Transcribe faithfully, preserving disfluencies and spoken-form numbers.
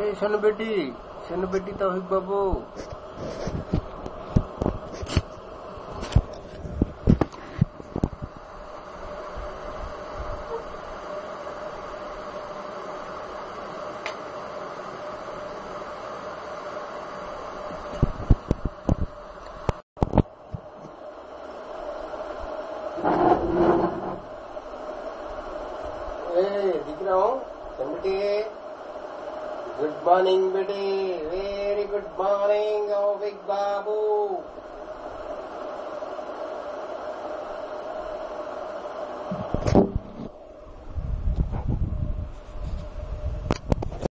ए सुन बेटी, सुन बेटी तौफीक बाबू। दिख रहा हूँ बेटे। गुड मॉर्निंग बेटे, very good morning oh big बाबू।